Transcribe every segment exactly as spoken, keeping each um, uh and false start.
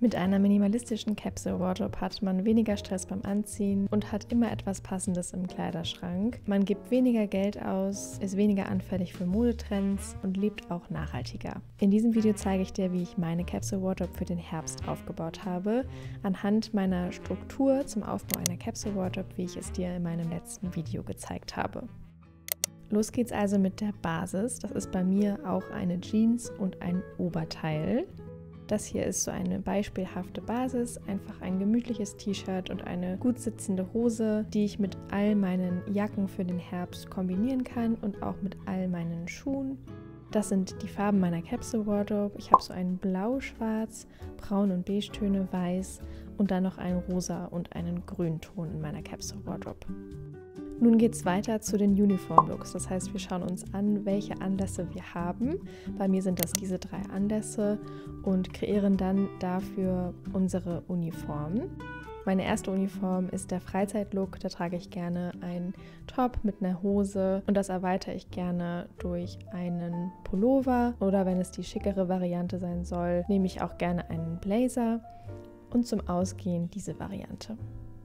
Mit einer minimalistischen Capsule Wardrobe hat man weniger Stress beim Anziehen und hat immer etwas Passendes im Kleiderschrank. Man gibt weniger Geld aus, ist weniger anfällig für Modetrends und lebt auch nachhaltiger. In diesem Video zeige ich dir, wie ich meine Capsule Wardrobe für den Herbst aufgebaut habe, anhand meiner Struktur zum Aufbau einer Capsule Wardrobe, wie ich es dir in meinem letzten Video gezeigt habe. Los geht's also mit der Basis. Das ist bei mir auch eine Jeans und ein Oberteil. Das hier ist so eine beispielhafte Basis, einfach ein gemütliches T-Shirt und eine gut sitzende Hose, die ich mit all meinen Jacken für den Herbst kombinieren kann und auch mit all meinen Schuhen. Das sind die Farben meiner Capsule Wardrobe. Ich habe so einen Blau, Schwarz, Braun und Beige-Töne, Weiß und dann noch einen Rosa und einen Grünton in meiner Capsule Wardrobe. Nun geht es weiter zu den Uniform-Looks, das heißt, wir schauen uns an, welche Anlässe wir haben. Bei mir sind das diese drei Anlässe und kreieren dann dafür unsere Uniformen. Meine erste Uniform ist der Freizeitlook, da trage ich gerne einen Top mit einer Hose und das erweitere ich gerne durch einen Pullover oder wenn es die schickere Variante sein soll, nehme ich auch gerne einen Blazer und zum Ausgehen diese Variante.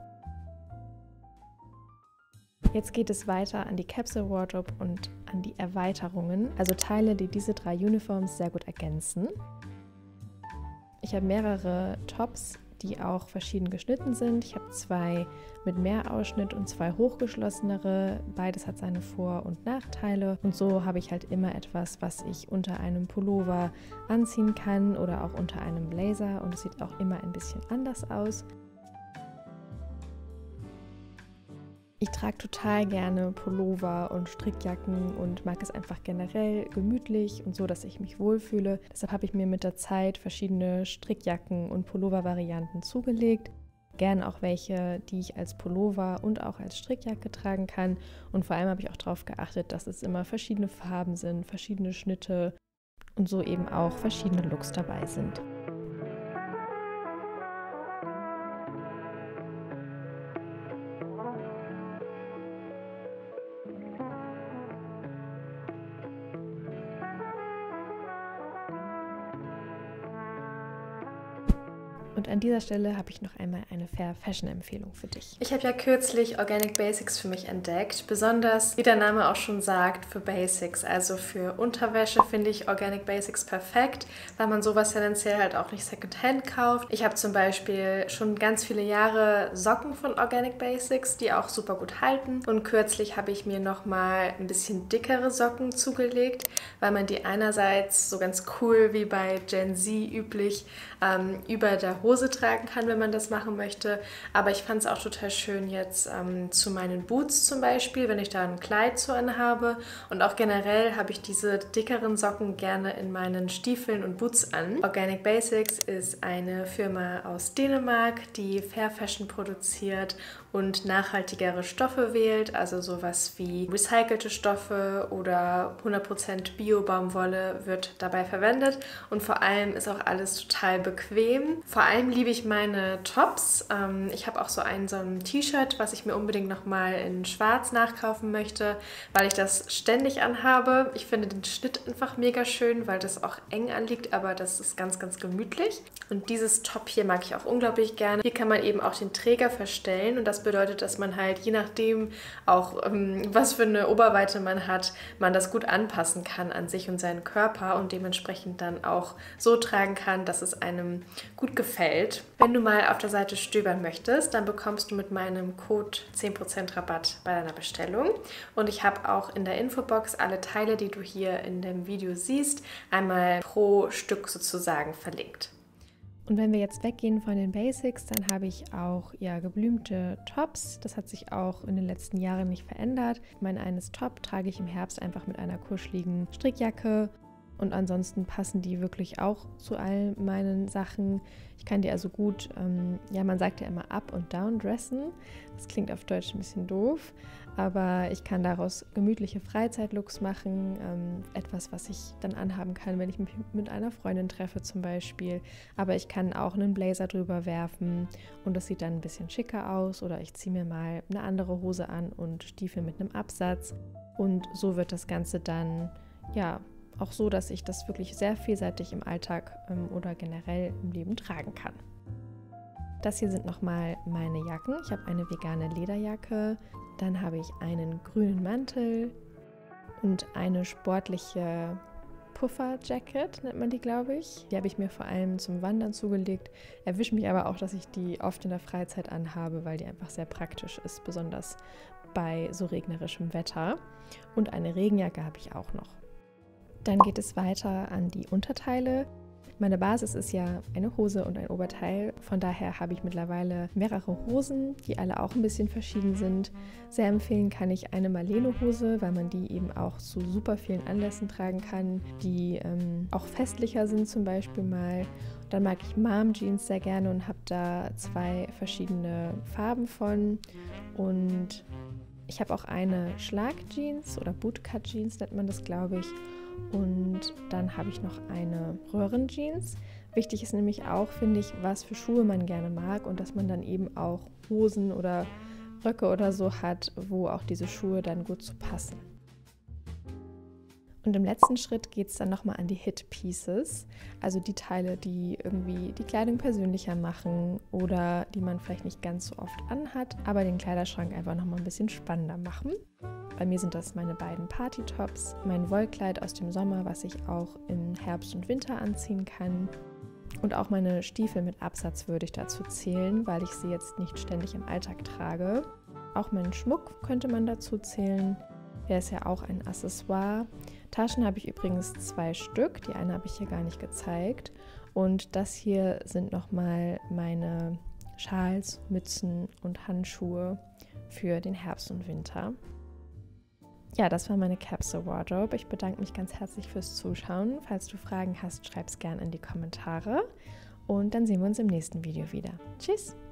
Jetzt geht es weiter an die Capsule Wardrobe und an die Erweiterungen, also Teile, die diese drei Uniforms sehr gut ergänzen. Ich habe mehrere Tops, die auch verschieden geschnitten sind. Ich habe zwei mit mehr Ausschnitt und zwei hochgeschlossenere. Beides hat seine Vor- und Nachteile. Und so habe ich halt immer etwas, was ich unter einem Pullover anziehen kann oder auch unter einem Blazer. Und es sieht auch immer ein bisschen anders aus. Ich trage total gerne Pullover und Strickjacken und mag es einfach generell gemütlich und so, dass ich mich wohlfühle. Deshalb habe ich mir mit der Zeit verschiedene Strickjacken und Pullover-Varianten zugelegt. Gern auch welche, die ich als Pullover und auch als Strickjacke tragen kann. Und vor allem habe ich auch darauf geachtet, dass es immer verschiedene Farben sind, verschiedene Schnitte und so eben auch verschiedene Looks dabei sind. Und an dieser Stelle habe ich noch einmal eine Fair Fashion Empfehlung für dich. Ich habe ja kürzlich Organic Basics für mich entdeckt, besonders, wie der Name auch schon sagt, für Basics. Also für Unterwäsche finde ich Organic Basics perfekt, weil man sowas tendenziell halt auch nicht Secondhand kauft. Ich habe zum Beispiel schon ganz viele Jahre Socken von Organic Basics, die auch super gut halten. Und kürzlich habe ich mir nochmal ein bisschen dickere Socken zugelegt, weil man die einerseits so ganz cool wie bei Gen Z üblich ähm, über der Hose tragen kann, wenn man das machen möchte. Aber ich fand es auch total schön jetzt ähm, zu meinen Boots zum Beispiel, wenn ich da ein Kleid zu anhabe. Und auch generell habe ich diese dickeren Socken gerne in meinen Stiefeln und Boots an. Organic Basics ist eine Firma aus Dänemark, die Fair Fashion produziert und nachhaltigere Stoffe wählt, also sowas wie recycelte Stoffe oder hundert Prozent Bio-Baumwolle wird dabei verwendet und vor allem ist auch alles total bequem. Vor allem liebe ich meine Tops. Ich habe auch so ein, so ein T-Shirt, was ich mir unbedingt nochmal in schwarz nachkaufen möchte, weil ich das ständig anhabe. Ich finde den Schnitt einfach mega schön, weil das auch eng anliegt, aber das ist ganz, ganz gemütlich. Und dieses Top hier mag ich auch unglaublich gerne. Hier kann man eben auch den Träger verstellen und das bedeutet, dass man halt je nachdem auch, ähm, was für eine Oberweite man hat, man das gut anpassen kann an sich und seinen Körper und dementsprechend dann auch so tragen kann, dass es einem gut gefällt. Wenn du mal auf der Seite stöbern möchtest, dann bekommst du mit meinem Code zehn Prozent Rabatt bei deiner Bestellung. Und ich habe auch in der Infobox alle Teile, die du hier in dem Video siehst, einmal pro Stück sozusagen verlinkt. Und wenn wir jetzt weggehen von den Basics, dann habe ich auch ja geblümte Tops. Das hat sich auch in den letzten Jahren nicht verändert. Mein eines Top trage ich im Herbst einfach mit einer kuscheligen Strickjacke. Und ansonsten passen die wirklich auch zu all meinen Sachen. Ich kann die also gut, ähm, ja man sagt ja immer up und down dressen. Das klingt auf Deutsch ein bisschen doof, aber ich kann daraus gemütliche Freizeitlooks machen. Ähm, etwas, was ich dann anhaben kann, wenn ich mich mit einer Freundin treffe zum Beispiel. Aber ich kann auch einen Blazer drüber werfen und das sieht dann ein bisschen schicker aus. Oder ich ziehe mir mal eine andere Hose an und Stiefel mit einem Absatz. Und so wird das Ganze dann, ja, auch so, dass ich das wirklich sehr vielseitig im Alltag ähm, oder generell im Leben tragen kann. Das hier sind nochmal meine Jacken. Ich habe eine vegane Lederjacke, dann habe ich einen grünen Mantel und eine sportliche Puffer-Jacket, nennt man die, glaube ich. Die habe ich mir vor allem zum Wandern zugelegt. Erwische mich aber auch, dass ich die oft in der Freizeit anhabe, weil die einfach sehr praktisch ist, besonders bei so regnerischem Wetter. Und eine Regenjacke habe ich auch noch. Dann geht es weiter an die Unterteile. Meine Basis ist ja eine Hose und ein Oberteil, von daher habe ich mittlerweile mehrere Hosen, die alle auch ein bisschen verschieden sind. Sehr empfehlen kann ich eine Marlene-Hose, weil man die eben auch zu super vielen Anlässen tragen kann, die ähm, auch festlicher sind zum Beispiel mal. Dann mag ich Mom-Jeans sehr gerne und habe da zwei verschiedene Farben von. Und ich habe auch eine Schlag-Jeans oder Bootcut-Jeans nennt man das, glaube ich. Und dann habe ich noch eine Röhrenjeans. Wichtig ist nämlich auch, finde ich, was für Schuhe man gerne mag und dass man dann eben auch Hosen oder Röcke oder so hat, wo auch diese Schuhe dann gut zu passen. Und im letzten Schritt geht es dann nochmal an die Hit Pieces, also die Teile, die irgendwie die Kleidung persönlicher machen oder die man vielleicht nicht ganz so oft anhat, aber den Kleiderschrank einfach nochmal ein bisschen spannender machen. Bei mir sind das meine beiden Party-Tops, mein Wollkleid aus dem Sommer, was ich auch im Herbst und Winter anziehen kann. Und auch meine Stiefel mit Absatz würde ich dazu zählen, weil ich sie jetzt nicht ständig im Alltag trage. Auch meinen Schmuck könnte man dazu zählen. Der ist ja auch ein Accessoire. Taschen habe ich übrigens zwei Stück. Die eine habe ich hier gar nicht gezeigt. Und das hier sind nochmal meine Schals, Mützen und Handschuhe für den Herbst und Winter. Ja, das war meine Capsule Wardrobe. Ich bedanke mich ganz herzlich fürs Zuschauen. Falls du Fragen hast, schreib es gerne in die Kommentare. Und dann sehen wir uns im nächsten Video wieder. Tschüss!